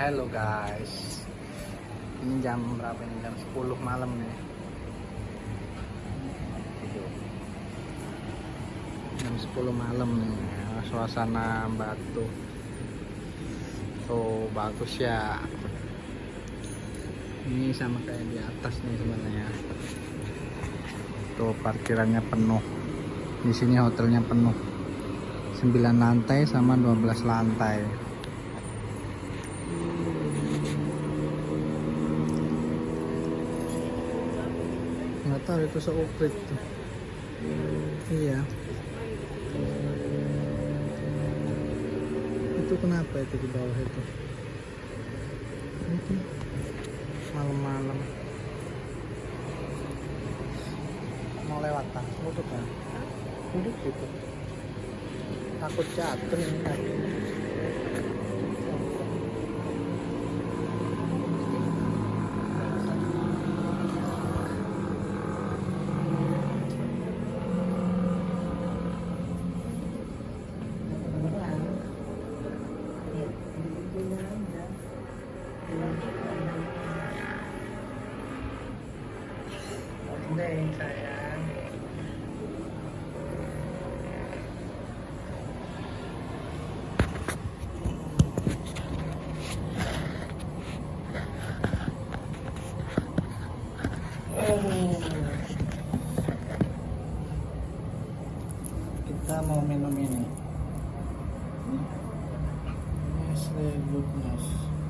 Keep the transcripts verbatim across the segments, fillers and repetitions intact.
Halo guys, ini jam berapa ini? Jam sepuluh malam nih. Jam sepuluh malam nih, suasana Batu. Tuh bagus ya. Ini sama kayak di atas nih sebenarnya. Tuh parkirannya penuh. Di sini hotelnya penuh. sembilan lantai sama dua belas lantai. Nggak tahu itu seuprit tuh. Iya. Itu kenapa itu di bawah itu? Itu malam-malam. Mau lewat tak? Duduk ya? Duduk gitu. Takut jatuh ini. Deh sayang. Oh. Kita mau minum ini. Nestle Goodness.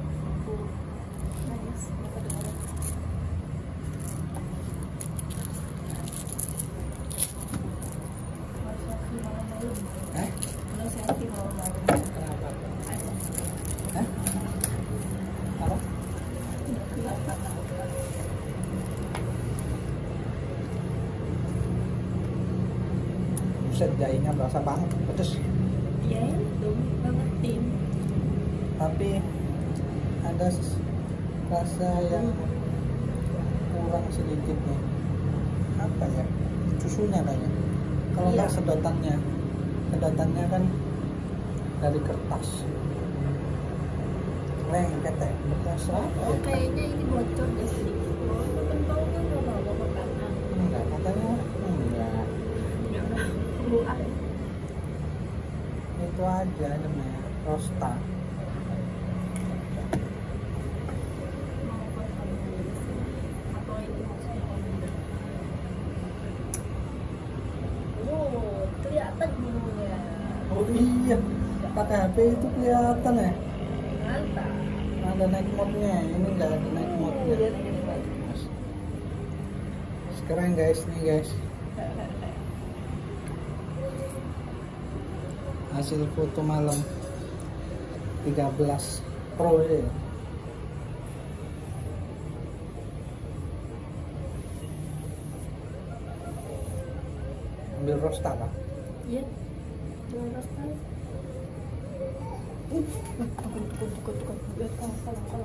Buset, jahenya berasa banget, pedes. Iya itu banget tim. Tapi ada rasa yang kurang sedikit nih. Apa ya? Susunya kayaknya. Kalau nggak Iya. sedotannya, sedotannya kan dari kertas. Lengket ya, bekas apa Oh, ya? kayaknya ini bocor deh sedikit. Oh, kan baunya nggak bawa makanan. Enggak, katanya enggak. Keluar. Itu aja namanya rosta. Atau ini maksudnya kondimen. Oh, kelihatan bulunya. Oh iya, pakai H P itu kelihatan ya. Mantap. Ada night mode-nya, ini enggak ada night Oh, mode-nya. lihat ini bagus. Sekarang guys, nih guys, hasil foto malam tiga belas Pro ya. Ambil rosta pak. Iya. Dua rasa. Uh, tukun tukun tukun tukun. Lihat kalau kalau kalau.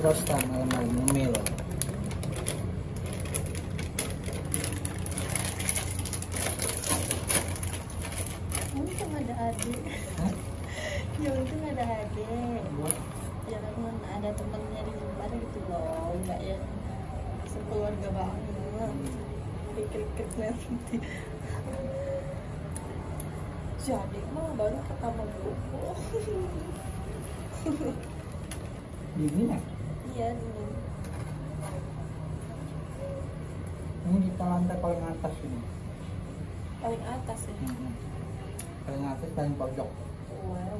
roastan malam-malam ngemil. Untung ada adik. Hah? Ya untung ada adik. Buat Jangan ada temennya di depan gitu loh, nggak yang sekeluarga banget. Dikrik-krik nanti. Jadi mah baru pertama buku. dingin ya? Iya dingin. Ini kita lantai paling atas ini. Paling atas ya. Hmm. Paling atas paling pojok. Wow.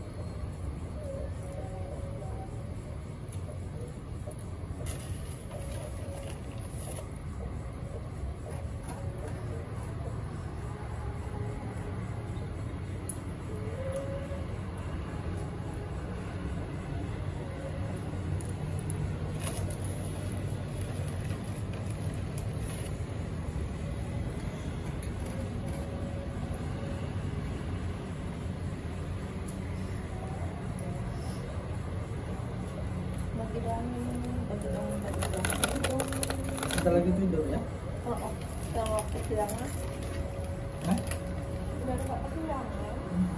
Bagi dong, bagi dong, bagi dong, bagi dong. Kita lagi tidur ya? Oh, oh. Yang waktu bilangnya, Hah? udah nggak bilangnya.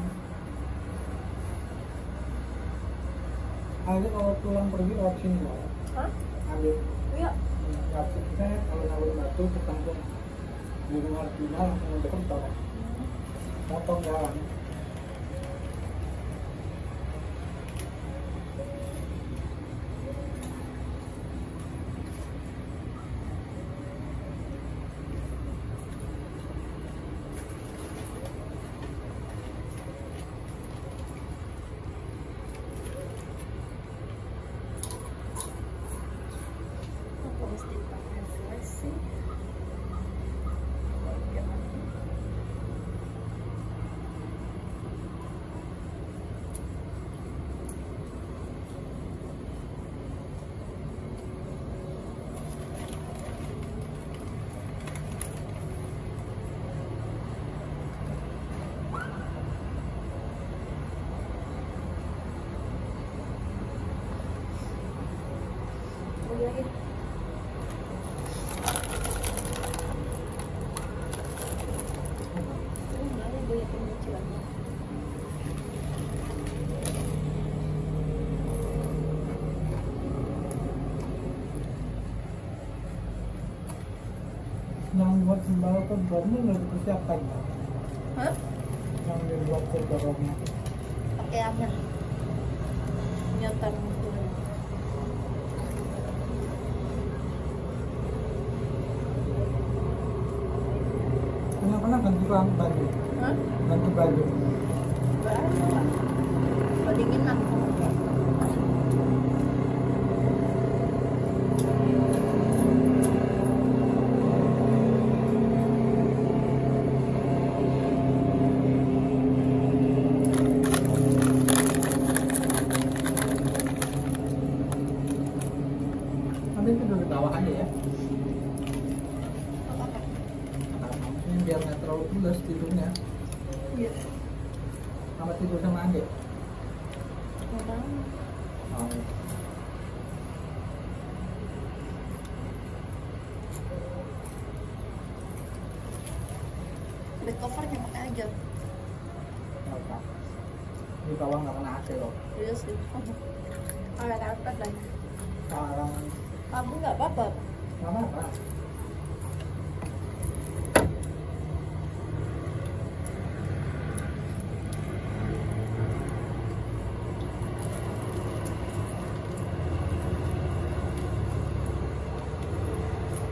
Akhirnya kalau pulang pergi lewat sini loh. Hah? Ambil Iya. Maksudnya kalau nawarin batu kita langsung di rumah Cina langsung deket tau. Motong jalan. Apa mesti pakai flash sih? Bagaimana? Lagi lagi. Ini ada banyak pemicuannya. Yang buat sembako ke drone udah dipersiapkan ya? Hah? Yang dibuat ke drone. Pakai aman. Nyantar musuh. Pernah-pernah ganti lampu baju, Hah? ganti baju. Berapa? Kedinginan. Tapi itu duduk bawah aja ya. Apa-apa? Ini biar nggak terlalu pulas tidurnya. Iya. Sama tidur sama adik. Memang. Oh. Bed covernya pakai aja. Nggak apa. Di bawah nggak kena A C loh. Iya sih. Ada karpet lagi. Sekarang Kamu nggak apa-apa? nggak apa-apa.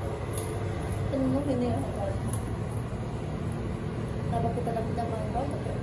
Penuh ini ya. Kalau kita lagi minta mangkok,